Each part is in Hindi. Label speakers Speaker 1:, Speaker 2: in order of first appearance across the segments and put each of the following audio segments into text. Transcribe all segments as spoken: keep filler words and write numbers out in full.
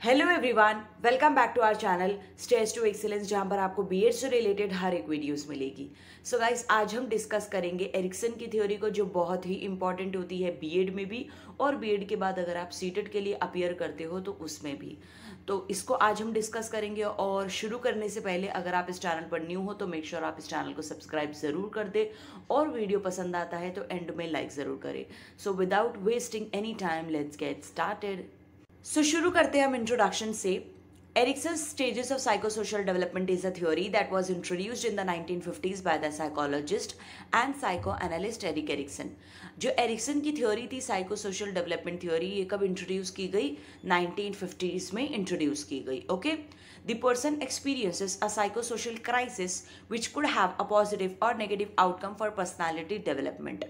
Speaker 1: Hello everyone, welcome back to our channel stage to excellence, जहां पर आपको बीएड से रिलेटेड हर एक वीडियोस मिलेगी। सो so गाइस, आज हम डिस्कस करेंगे एरिक्सन की थ्योरी को, जो बहुत ही इंपॉर्टेंट होती है बीएड में भी और बीएड के बाद अगर आप सीटेट के लिए अपीयर करते हो तो उसमें भी। तो इसको आज हम डिस्कस करेंगे। और शुरू करने से पहले अगर आप इस चैनल पर न्यू हो तो मेक श्योर आप इस चैनल को सब्सक्राइब जरूर कर दे, और वीडियो पसंद आता है तो एंड में लाइक जरूर करें। So without wasting any time, let's get started. So शुरू करते हैं हम इंट्रोडक्शन से। Erickson's stages of psychosocial development is a theory that was introduced in the nineteen fifties by the psychologist and psychoanalyst Erik Erikson। जो एरिक्सन की थ्योरी थी साइकोसोशल डेवलपमेंट थ्योरी, ये कब इंट्रोड्यूस की गई? नाइनटीन फिफ्टीज में इंट्रोड्यूस की गई। Okay, the person experiences a psychosocial crisis which could have a positive और negative outcome for personality development.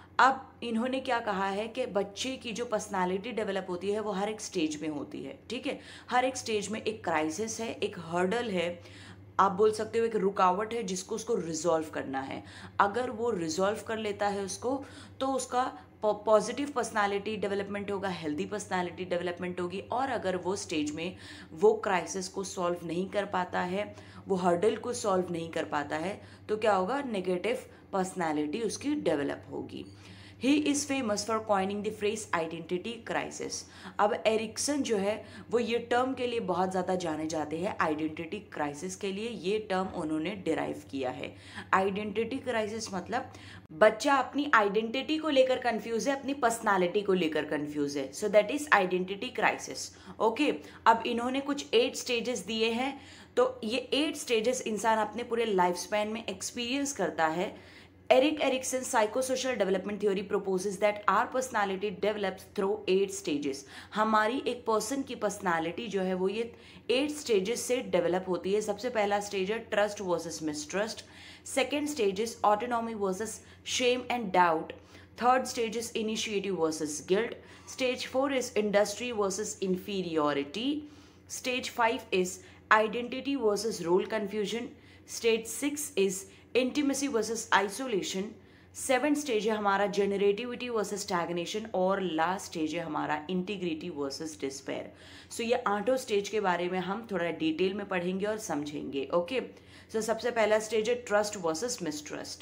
Speaker 1: अब इन्होंने क्या कहा है कि बच्चे की जो पर्सनालिटी डेवलप होती है वो हर एक स्टेज में होती है। ठीक है, हर एक स्टेज में एक क्राइसिस है, एक हर्डल है, आप बोल सकते हो एक रुकावट है जिसको उसको रिजॉल्व करना है। अगर वो रिजॉल्व कर लेता है उसको, तो उसका पॉजिटिव पर्सनालिटी डेवलपमेंट होगा, हेल्दी पर्सनालिटी डेवलपमेंट होगी। और अगर वो स्टेज में वो क्राइसिस को सॉल्व नहीं कर पाता है, वो हर्डल को सॉल्व नहीं कर पाता है, तो क्या होगा? नेगेटिव पर्सनालिटी उसकी डेवलप होगी। He is famous for coining the phrase identity crisis. अब एरिक्सन जो है वो ये टर्म के लिए बहुत ज़्यादा जाने जाते हैं, आइडेंटिटी क्राइसिस के लिए ये टर्म उन्होंने डिराइव किया है। आइडेंटिटी क्राइसिस मतलब बच्चा अपनी आइडेंटिटी को लेकर कंफ्यूज है, अपनी पर्सनालिटी को लेकर कंफ्यूज है। So that is identity crisis. Okay, अब इन्होंने कुछ एट स्टेजेस दिए हैं। तो ये एट स्टेजेस इंसान अपने पूरे लाइफ स्पैन में एक्सपीरियंस करता है। Erik Erickson's psychosocial development theory proposes that our personality develops through eight stages। हमारी एक पर्सन की पर्सनालिटी जो है वो ये एट स्टेजेस से डेवलप होती है। सबसे पहला स्टेज है trust versus mistrust. Second stage is autonomy versus shame and doubt. Third stage is initiative versus guilt. Stage four is industry versus inferiority. Stage five is identity versus role confusion. Stage six is intimacy versus isolation. Seven stage है हमारा जनरेटिविटी वर्सेस स्टैग्नेशन। और लास्ट स्टेज है हमारा इंटीग्रिटी वर्सेस डिस्पेयर। सो ये आठों स्टेज के बारे में हम थोड़ा डिटेल में पढ़ेंगे और समझेंगे। ओके, सो सबसे पहला स्टेज है trust versus mistrust.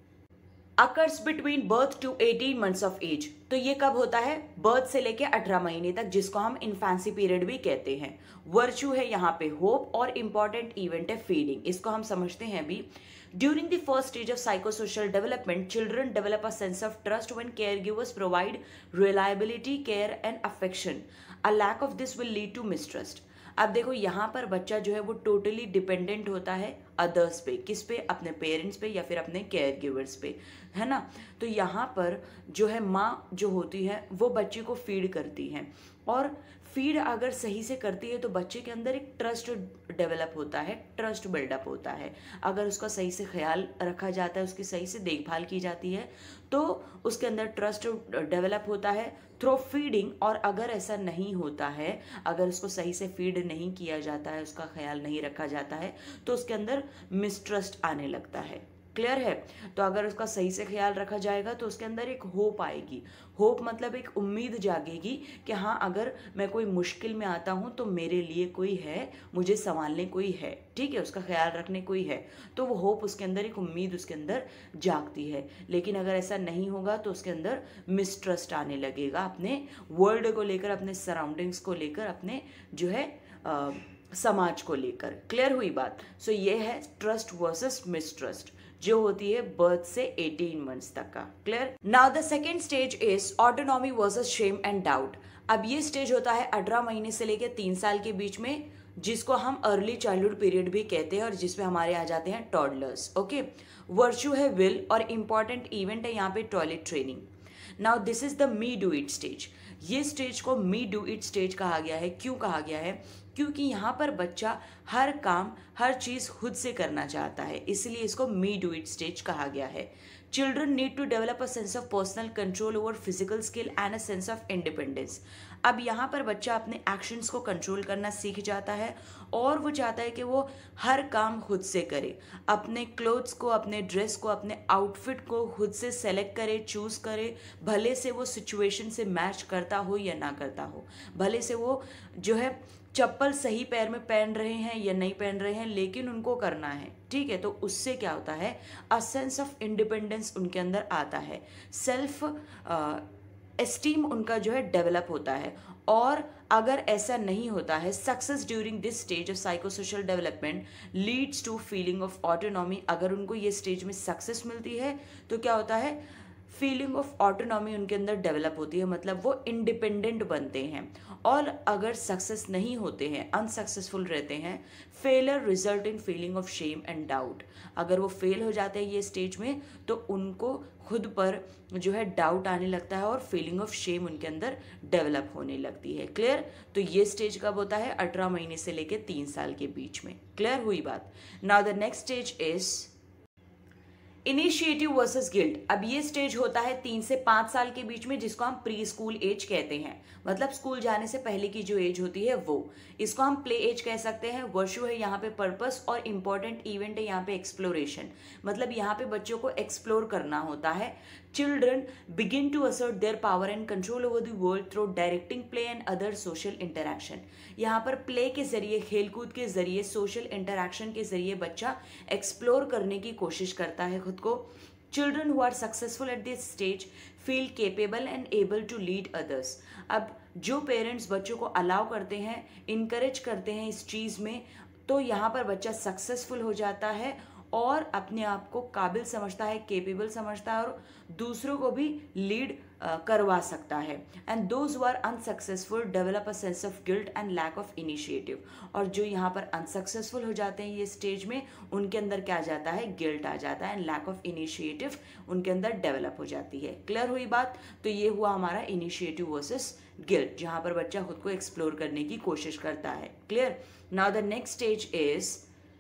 Speaker 1: Occurs between birth to eighteen months of age. तो ये कब होता है? बर्थ से लेके अठारह महीने तक, जिसको हम इन्फेंसी पीरियड भी कहते हैं। वर्च्यू है यहाँ पे होप, और इंपॉर्टेंट इवेंट है फीडिंग। इसको हम समझते हैं अभी। During the first stage of psychosocial development, children develop a sense of trust when caregivers provide reliability, care and affection. A lack of this will lead to mistrust. अब देखो यहाँ पर बच्चा जो है वो टोटली डिपेंडेंट होता है अदर्स पे। किस पे? अपने पेरेंट्स पे या फिर अपने केयर गिवर्स पे, है ना। तो यहाँ पर जो है माँ जो होती है वो बच्चे को फीड करती है, और फीड अगर सही से करती है तो बच्चे के अंदर एक ट्रस्ट डेवलप होता है, ट्रस्ट बिल्डअप होता है। अगर उसका सही से ख्याल रखा जाता है, उसकी सही से देखभाल की जाती है, तो उसके अंदर ट्रस्ट डेवलप होता है थ्रू फीडिंग। और अगर ऐसा नहीं होता है, अगर उसको सही से फीड नहीं किया जाता है, उसका ख्याल नहीं रखा जाता है, तो उसके अंदर मिसट्रस्ट आने लगता है। क्लियर है? तो अगर उसका सही से ख्याल रखा जाएगा तो उसके अंदर एक होप आएगी। होप मतलब एक उम्मीद जागेगी कि हाँ, अगर मैं कोई मुश्किल में आता हूँ तो मेरे लिए कोई है, मुझे संभालने कोई है, ठीक है, उसका ख्याल रखने कोई है। तो वो होप उसके अंदर, एक उम्मीद उसके अंदर जागती है। लेकिन अगर ऐसा नहीं होगा तो उसके अंदर मिसट्रस्ट आने लगेगा, अपने वर्ल्ड को लेकर, अपने सराउंडिंग्स को लेकर, अपने जो है आ, समाज को लेकर। क्लियर हुई बात? सो so ये है ट्रस्ट वर्सेस मिसट्रस्ट, जो होती है बर्थ से एटीन मंथ्स तक का। Clear? Now the second stage is autonomy versus shame and doubt. अब ये स्टेज होता है अठारह महीने से लेकर तीन साल के बीच में, जिसको हम अर्ली चाइल्डहुड पीरियड भी कहते हैं, और जिसमें हमारे आ जाते हैं टॉडलर्स। ओके, वर्च्यू है विल, और इंपॉर्टेंट इवेंट है यहाँ पे toilet training. Now this is the me do it stage. ये स्टेज को मी डू इट स्टेज कहा गया है। क्यों कहा गया है? क्योंकि यहाँ पर बच्चा हर काम, हर चीज़ खुद से करना चाहता है, इसलिए इसको मी डू इट स्टेज कहा गया है। Children need to develop a sense of personal control over physical skill and a sense of independence. अब यहाँ पर बच्चा अपने एक्शंस को कंट्रोल करना सीख जाता है, और वो चाहता है कि वो हर काम खुद से करे, अपने क्लोथ्स को, अपने ड्रेस को, अपने आउटफिट को खुद से सेलेक्ट करे, चूज करे, भले से वो सिचुएशन से मैच करता हो या ना करता हो, भले से वो जो है चप्पल सही पैर में पहन रहे हैं या नहीं पहन रहे हैं, लेकिन उनको करना है, ठीक है। तो उससे क्या होता है, अ सेंस ऑफ इंडिपेंडेंस उनके अंदर आता है, सेल्फ एस्टीम उनका जो है डेवलप होता है। और अगर ऐसा नहीं होता है, success during this stage of psychosocial development leads to feeling of autonomy. अगर उनको ये स्टेज में सक्सेस मिलती है तो क्या होता है, फीलिंग ऑफ ऑटोनॉमी उनके अंदर डेवलप होती है, मतलब वो इंडिपेंडेंट बनते हैं। और अगर सक्सेस नहीं होते हैं, अनसक्सेसफुल रहते हैं, failure result in feeling of shame and doubt. अगर वो फेल हो जाते हैं ये स्टेज में तो उनको खुद पर जो है डाउट आने लगता है और फीलिंग ऑफ शेम उनके अंदर डेवलप होने लगती है। क्लियर? तो ये स्टेज कब होता है, अठारह महीने से लेके तीन साल के बीच में। क्लियर हुई बात? Now the next stage is initiative versus guilt. अब ये स्टेज होता है तीन से पांच साल के बीच में, जिसको हम प्री स्कूल एज कहते हैं, मतलब स्कूल जाने से पहले की जो एज होती है वो। इसको हम प्ले एज कह सकते हैं। वर्षु है यहाँ पे पर्पस और इंपॉर्टेंट इवेंट है यहाँ पे एक्सप्लोरेशन, मतलब यहाँ पे बच्चों को एक्सप्लोर करना होता है। Children begin to assert their power and control over the world through directing play and other social interaction. यहाँ पर प्ले के जरिए, खेलकूद के जरिए, सोशल इंटरैक्शन के जरिए बच्चा एक्सप्लोर करने की कोशिश करता है खुद को। Children who are successful at this stage feel capable and able to lead others. अब जो पेरेंट्स बच्चों को अलाउ करते हैं, इनकरेज करते हैं इस चीज़ में, तो यहाँ पर बच्चा सक्सेसफुल हो जाता है और अपने आप को काबिल समझता है, केपेबल समझता है और दूसरों को भी लीड करवा सकता है। And those who are unsuccessful develop a sense of guilt and lack of initiative. और जो यहाँ पर अनसक्सेसफुल हो जाते हैं ये स्टेज में, उनके अंदर क्या आ जाता है, गिल्ट आ जाता है एंड लैक ऑफ इनिशिएटिव उनके अंदर डेवलप हो जाती है। क्लियर हुई बात? तो ये हुआ हमारा इनिशिएटिव वर्सेस गिल्ट, जहाँ पर बच्चा खुद को एक्सप्लोर करने की कोशिश करता है। Clear? Now the next stage is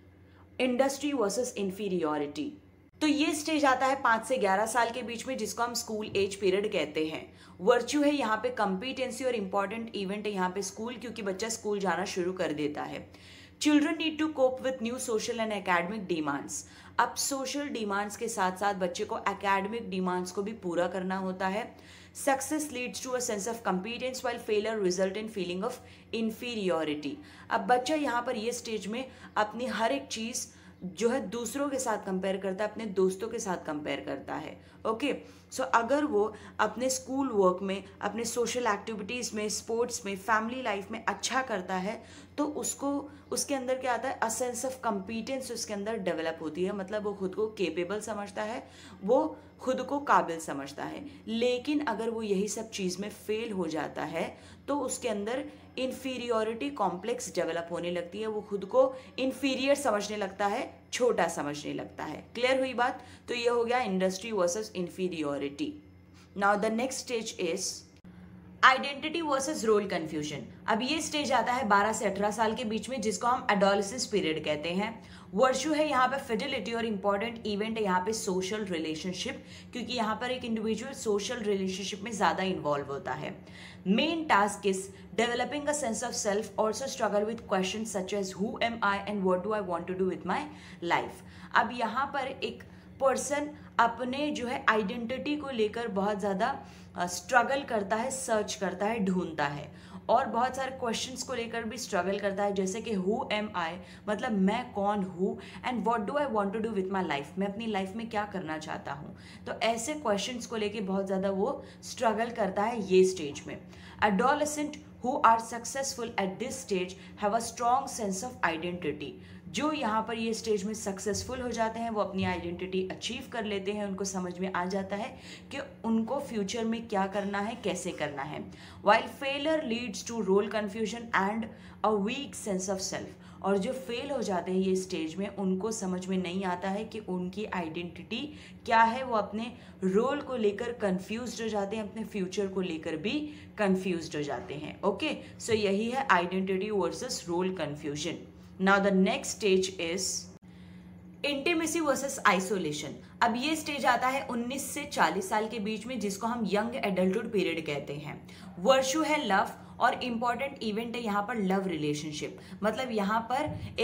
Speaker 1: industry versus inferiority. तो ये स्टेज आता है पाँच से ग्यारह साल के बीच में, जिसको हम स्कूल एज पीरियड कहते हैं। वर्च्यू है यहाँ पे कंपिटेंसी और इंपॉर्टेंट इवेंट है यहाँ पे स्कूल, क्योंकि बच्चा स्कूल जाना शुरू कर देता है। Children need to cope with new social and academic demands. अब सोशल डिमांड्स के साथ साथ बच्चे को एकेडमिक डिमांड्स को भी पूरा करना होता है। Success leads to a sense of competence while failure result in feeling of inferiority. अब बच्चा यहाँ पर ये स्टेज में अपनी हर एक चीज़ जो है दूसरों के साथ कंपेयर करता है, अपने दोस्तों के साथ कंपेयर करता है। ओके, सो अगर वो अपने स्कूल वर्क में, अपने सोशल एक्टिविटीज़ में, स्पोर्ट्स में, फैमिली लाइफ में अच्छा करता है तो उसको उसके अंदर क्या आता है, अ सेंस ऑफ कंपीटेंस उसके अंदर डेवलप होती है, मतलब वो खुद को केपेबल समझता है, वो खुद को काबिल समझता है। लेकिन अगर वो यही सब चीज़ में फेल हो जाता है तो उसके अंदर इन्फीरियोरिटी कॉम्प्लेक्स डेवलप होने लगती है, वो खुद को इन्फीरियर समझने लगता है, छोटा समझने लगता है। क्लियर हुई बात? तो ये हो गया industry versus inferiority. Now the next stage is identity versus role confusion. अब ये स्टेज आता है बारह से अठारह साल के बीच में, जिसको हम एडोलेसेंस पीरियड कहते हैं। वर्चू है यहाँ पे फिडिलिटी और इंपॉर्टेंट इवेंट है यहाँ पे सोशल रिलेशनशिप, क्योंकि यहाँ पर एक इंडिविजुअल सोशल रिलेशनशिप में ज़्यादा इन्वॉल्व होता है। Main task is developing a sense of self, also struggle with question such as who am I and what do I want to do with my life. अब यहाँ पर एक पर्सन अपने जो है आइडेंटिटी को लेकर बहुत ज़्यादा स्ट्रगल करता है, सर्च करता है, ढूंढता है, और बहुत सारे क्वेश्चंस को लेकर भी स्ट्रगल करता है, जैसे कि हु एम आई, मतलब मैं कौन हूँ, and what do I want to do with my life, मैं अपनी लाइफ में क्या करना चाहता हूँ। तो ऐसे क्वेश्चंस को लेकर बहुत ज़्यादा वो स्ट्रगल करता है ये स्टेज में। Adolescent who are successful at this stage have a strong sense of identity। जो यहाँ पर ये स्टेज में सक्सेसफुल हो जाते हैं वो अपनी आइडेंटिटी अचीव कर लेते हैं, उनको समझ में आ जाता है कि उनको फ्यूचर में क्या करना है, कैसे करना है। while failure leads to role confusion and a weak sense of self। और जो फेल हो जाते हैं ये स्टेज में, उनको समझ में नहीं आता है कि उनकी आइडेंटिटी क्या है, वो अपने रोल को लेकर कंफ्यूज्ड हो जाते हैं, अपने फ्यूचर को लेकर भी कंफ्यूज्ड हो जाते हैं। ओके, सो यही है identity versus role confusion. Now the next stage is intimacy versus isolation. अब ये स्टेज आता है उन्नीस से चालीस साल के बीच में, जिसको हम यंग एडल्टहुड पीरियड कहते हैं। वर्षु है लव और इम्पॉर्टेंट इवेंट है यहाँ पर लव रिलेशनशिप, मतलब यहाँ पर एक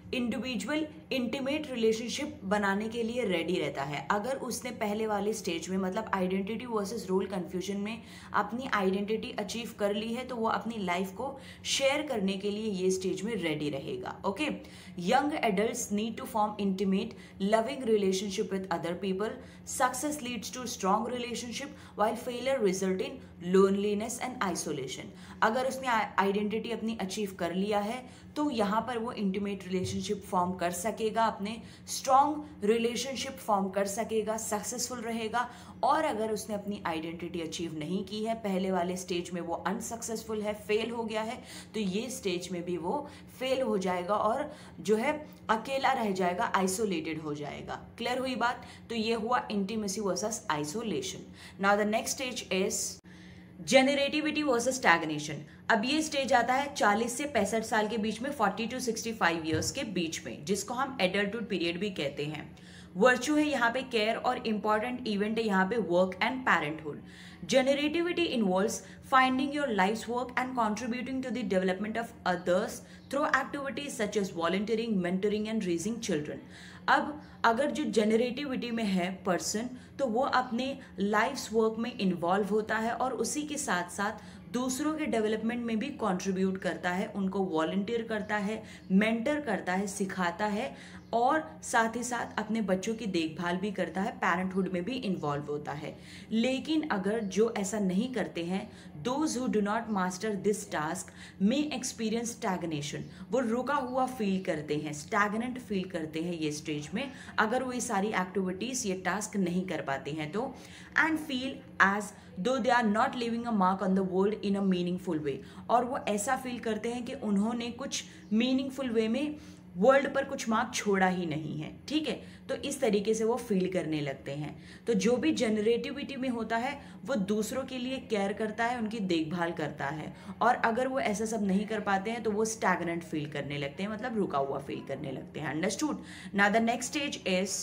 Speaker 1: इंडिविजुअल इंटीमेट रिलेशनशिप बनाने के लिए रेडी रहता है। अगर उसने पहले वाले स्टेज में मतलब आइडेंटिटी वर्सेस रोल कंफ्यूजन में अपनी आइडेंटिटी अचीव कर ली है तो वो अपनी लाइफ को शेयर करने के लिए ये स्टेज में रेडी रहेगा। Okay, young adults need to form intimate loving relationship with other people. Success leads to strong relationship while failure result in loneliness and isolation. अगर उसने आइडेंटिटी अपनी अचीव कर लिया है तो यहाँ पर वो इंटीमेट रिलेशनशिप फॉर्म कर सकेगा, अपने स्ट्रॉन्ग रिलेशनशिप फॉर्म कर सकेगा, सक्सेसफुल रहेगा। और अगर उसने अपनी आइडेंटिटी अचीव नहीं की है, पहले वाले स्टेज में वो अनसक्सेसफुल है, फेल हो गया है, तो ये स्टेज में भी वो फेल हो जाएगा और जो है अकेला रह जाएगा, आइसोलेटेड हो जाएगा। क्लियर हुई बात? तो ये हुआ intimacy versus isolation. Now the next stage is generativity versus stagnation. अब ये स्टेज आता है चालीस से पैंसठ साल के बीच में, चालीस टू पैंसठ इयर्स के बीच में, जिसको हम एडल्टहुड पीरियड भी कहते हैं। वर्च्यू है यहाँ पे केयर और इंपॉर्टेंट इवेंट है यहाँ पे work and parenthood. Generativity involves finding your life's work and contributing to the development of others through activities such as volunteering, mentoring and raising children. अब अगर जो जेनरेटिविटी में है पर्सन तो वो अपने लाइफ्स वर्क में इन्वॉल्व होता है और उसी के साथ साथ दूसरों के डेवलपमेंट में भी कंट्रीब्यूट करता है, उनको वॉलंटियर करता है, मेंटर करता है, सिखाता है और साथ ही साथ अपने बच्चों की देखभाल भी करता है, पेरेंटहुड में भी इन्वॉल्व होता है। लेकिन अगर जो ऐसा नहीं करते हैं, those who do not master this task may experience stagnation, वो रुका हुआ फील करते हैं, स्टैग्नेंट फील करते हैं ये स्टेज में, अगर वो ये सारी एक्टिविटीज ये टास्क नहीं कर पाते हैं तो, and feel as though they are not living a mark on the world in a meaningful way, और वो ऐसा फील करते हैं कि उन्होंने कुछ मीनिंगफुल वे में वर्ल्ड पर कुछ मार्क छोड़ा ही नहीं है। ठीक है, तो इस तरीके से वो फील करने लगते हैं। तो जो भी जनरेटिविटी में होता है वो दूसरों के लिए केयर करता है, उनकी देखभाल करता है, और अगर वो ऐसा सब नहीं कर पाते हैं तो वो स्टैग्नेंट फील करने लगते हैं, मतलब रुका हुआ फील करने लगते हैं। Understood? Now the next stage is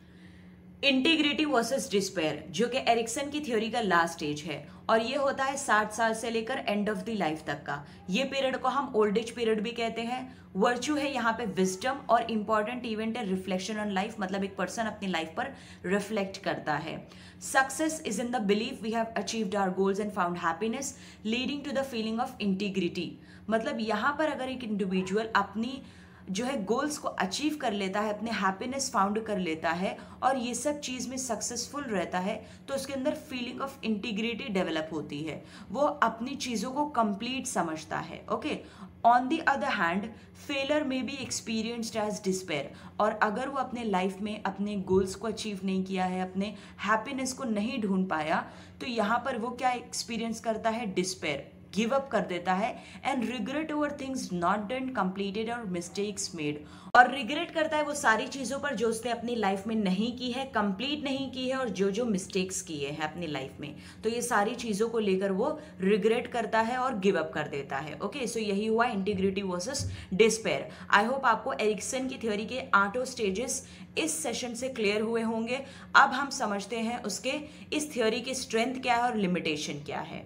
Speaker 1: integrity versus despair, जो कि एरिक्सन की थ्योरी का लास्ट स्टेज है, और ये होता है साठ साल से लेकर एंड ऑफ द लाइफ तक का। ये पीरियड को हम ओल्ड एज पीरियड भी कहते हैं। वर्च्यू है यहाँ पे विजडम और इंपॉर्टेंट इवेंट है रिफ्लेक्शन ऑन लाइफ, मतलब एक पर्सन अपनी लाइफ पर रिफ्लेक्ट करता है। Success is in the belief we have achieved our goals and found happiness leading to the feeling of integrity, मतलब यहाँ पर अगर एक इंडिविजुअल अपनी जो है गोल्स को अचीव कर लेता है, अपने हैप्पीनेस फाउंड कर लेता है और ये सब चीज़ में सक्सेसफुल रहता है, तो उसके अंदर फीलिंग ऑफ इंटीग्रिटी डेवलप होती है, वो अपनी चीज़ों को कंप्लीट समझता है। Okay, on the other hand failure में भी एक्सपीरियंस्ड एज डिस्पेयर, और अगर वो अपने लाइफ में अपने गोल्स को अचीव नहीं किया है, अपने हैप्पीनेस को नहीं ढूंढ पाया, तो यहाँ पर वो क्या एक्सपीरियंस करता है? डिस्पेयर, गिव अप कर देता है, and regret over things not done, completed और मिस्टेक्स मेड, और रिग्रेट करता है वो सारी चीज़ों पर जो उसने अपनी लाइफ में नहीं की है, कंप्लीट नहीं की है, और जो जो मिस्टेक्स किए हैं अपनी लाइफ में, तो ये सारी चीज़ों को लेकर वो रिग्रेट करता है और गिव अप कर देता है। ओके, सो यही हुआ integrity versus despair. I hope आपको एरिक्सन की थ्योरी के आठों स्टेजेस इस सेशन से क्लियर हुए होंगे। अब हम समझते हैं उसके इस थ्योरी की स्ट्रेंथ क्या है और लिमिटेशन क्या है।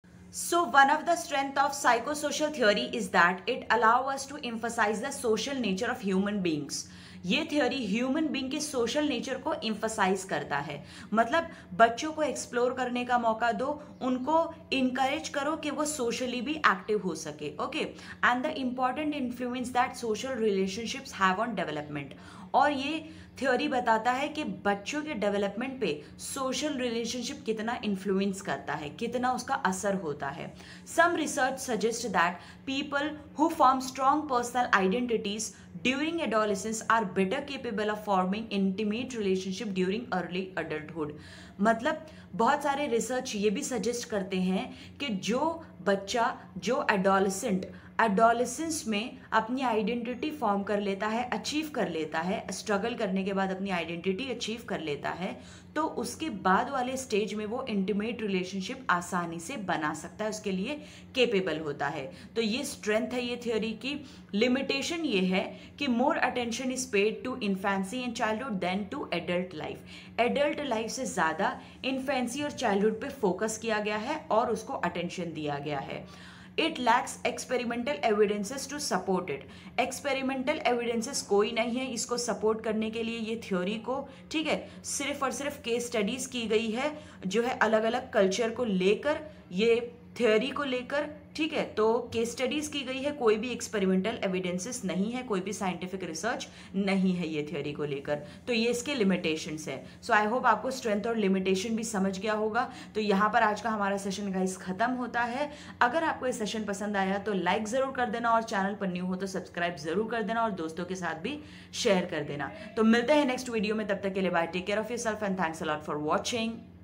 Speaker 1: So one of the strength of psychosocial theory is that it allows us to emphasize the social nature of human beings. ये थ्योरी ह्यूमन बीइंग के सोशल नेचर को इम्फसाइज करता है, मतलब बच्चों को एक्सप्लोर करने का मौका दो, उनको इनकरेज करो कि वो सोशली भी एक्टिव हो सके। Okay, and the important influence that social relationships have on development, और ये थ्योरी बताता है कि बच्चों के डेवलपमेंट पे सोशल रिलेशनशिप कितना इन्फ्लुएंस करता है, कितना उसका असर होता है। Some research suggest that people who form strong personal identities during adolescence are better capable of forming intimate relationship during early adulthood, मतलब बहुत सारे रिसर्च ये भी सजेस्ट करते हैं कि जो बच्चा, जो एडोलेसेंट एडोलेसेंस में अपनी आइडेंटिटी फॉर्म कर लेता है, अचीव कर लेता है, स्ट्रगल करने के बाद अपनी आइडेंटिटी अचीव कर लेता है, तो उसके बाद वाले स्टेज में वो इंटीमेट रिलेशनशिप आसानी से बना सकता है, उसके लिए केपेबल होता है। तो ये स्ट्रेंथ है ये थ्योरी की। लिमिटेशन ये है कि more attention is paid to infancy and childhood than to adult life. Adult life से ज़्यादा इन्फेंसी और चाइल्डहुड पे फोकस किया गया है और उसको अटेंशन दिया गया है। It lacks experimental evidences to support it. Experimental evidences कोई नहीं है इसको सपोर्ट करने के लिए ये थ्योरी को, ठीक है। सिर्फ और सिर्फ केस स्टडीज की गई है जो है अलग अलग कल्चर को लेकर, ये थ्योरी को लेकर, ठीक है। तो केस स्टडीज की गई है, कोई भी एक्सपेरिमेंटल एविडेंसेस नहीं है, कोई भी साइंटिफिक रिसर्च नहीं है ये थ्योरी को लेकर। तो ये इसके लिमिटेशंस है। सो आई होप आपको स्ट्रेंथ और लिमिटेशन भी समझ गया होगा। तो यहाँ पर आज का हमारा सेशन गाइस खत्म होता है। अगर आपको ये सेशन पसंद आया तो लाइक जरूर कर देना और चैनल पर न्यू हो तो सब्सक्राइब जरूर कर देना और दोस्तों के साथ भी शेयर कर देना। तो मिलते हैं नेक्स्ट वीडियो में, तब तक के लिए bye, take care of yourself and thanks a lot for watching.